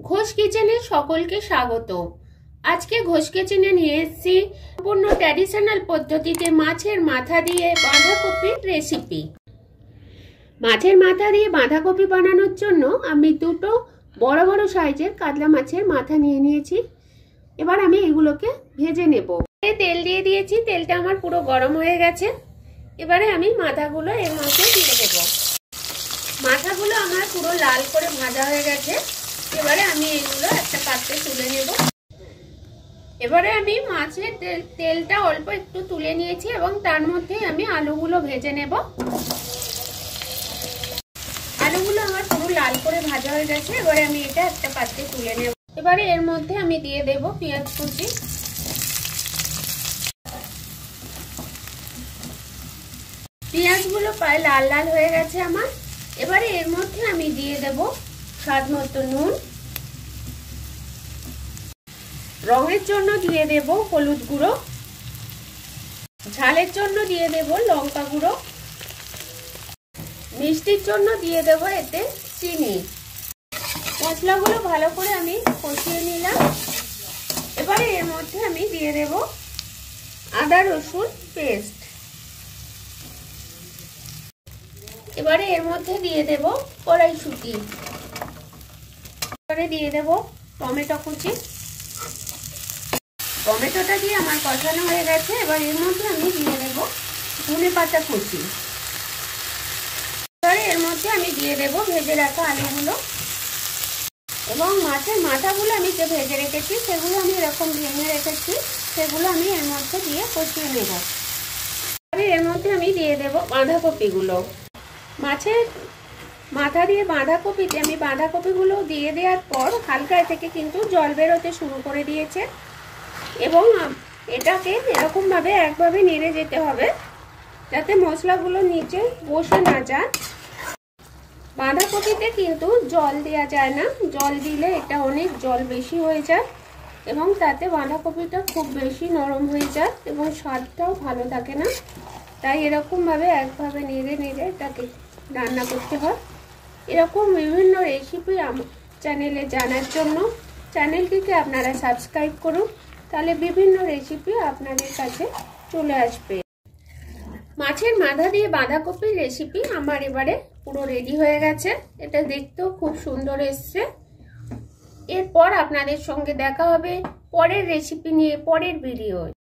ঘোষ কিচেনে সকলকে স্বাগত। আজকে ঘোষ কিচেনে নিয়ে এসেছি সম্পূর্ণ ট্র্যাডিশনাল পদ্ধতিতে মাছের মাথা দিয়ে বাঁধাকপির রেসিপি। মাছের মাথা দিয়ে বাঁধাকপি বানানোর জন্য আমি দুটো বড় বড় সাইজের কাতলা মাছের মাথা নিয়ে নিয়েছি। এবার আমি এগুলোকে ভেজে নেব। তেল দিয়ে দিয়েছি, তেলটা আমার পুরো গরম হয়ে গেছে। এবারে আমি মাথাগুলো এর মধ্যে দিয়ে দেব। মাথাগুলো আমার পুরো লাল করে ভাজা হয়ে গেছে। এবারে আমি এগুলো একটা পাত্রে তুলে নেব। এবারে আমি মাছের তেলটা অল্প একটু তুলে নিয়েছি এবং তার মধ্যে আমি আলুগুলো ভেজে নেব। আলুগুলো আমার পুরো লাল করে ভাজা হয়ে গেছে। এবারে আমি এটা একটা পাত্রে তুলে নেব। এবারে এর মধ্যে আমি দিয়ে দেব পেঁয়াজ কুচি। পেঁয়াজগুলো প্রায় লাল লাল হয়ে গেছে আমার। এবারে এর মধ্যে আমি দিয়ে দেব স্বাদ মতো নুন, রঙের জন্য দিয়ে দেব হলুদ গুঁড়ো, ঝালের জন্য দিয়ে দেব লঙ্কা গুঁড়ো, মিষ্টির জন্য দিয়ে দেব এতে চিনি। মশলাগুলো ভালো করে আমি কষিয়ে নিলাম। এবারে এর মধ্যে আমি দিয়ে দেব আদা রসুন পেস্ট। এবারে এর মধ্যে দিয়ে দেব কড়াইশুঁটি। এবারে দিয়ে দেব টমেটো কুচি। টমেটোটা দিয়ে আমার কষানো হয়ে গেছে। এবার এর মধ্যে আমি দিয়ে দেব ধনেপাতা কুচি। এবারে এর মধ্যে আমি দিয়ে দেব ভেজে রাখা আলুগুলো এবং মাছের মাথাগুলো আমি যে ভেজে রেখেছি সেগুলো আমি এরকম ভেঙে রেখেছি, সেগুলো আমি এর মধ্যে দিয়ে কষিয়ে নেব। এবারে এর মধ্যে আমি দিয়ে দেব বাঁধাকপিগুলো। মাছের মাথা দিয়ে বাঁধাকপিতে আমি বাঁধাকপিগুলো দিয়ে দেওয়ার পর হালকা থেকে কিন্তু জল বেরোতে শুরু করে দিয়েছে এবং এটাকে এরকমভাবে একভাবে নেড়ে যেতে হবে যাতে মশলাগুলো নিচে বসে না যায়। বাঁধাকপিতে কিন্তু জল দেওয়া যায় না, জল দিলে এটা অনেক জল বেশি হয়ে যায় এবং তাতে বাঁধাকপিটা খুব বেশি নরম হয়ে যায় এবং স্বাদটাও ভালো থাকে না। তাই এরকমভাবে একভাবে নেড়ে নেড়ে এটাকে রান্না করতে হয়। এরকম বিভিন্ন রেসিপি চ্যানেলে জানার জন্য চ্যানেলটিকে আপনারা সাবস্ক্রাইব করুন, তাহলে বিভিন্ন রেসিপি আপনাদের কাছে চলে আসবে। মাছের মাথা দিয়ে বাঁধাকপির রেসিপি আমার এবারে পুরো রেডি হয়ে গেছে। এটা দেখতেও খুব সুন্দর এসছে। এরপর আপনাদের সঙ্গে দেখা হবে পরের রেসিপি নিয়ে পরের ভিডিও।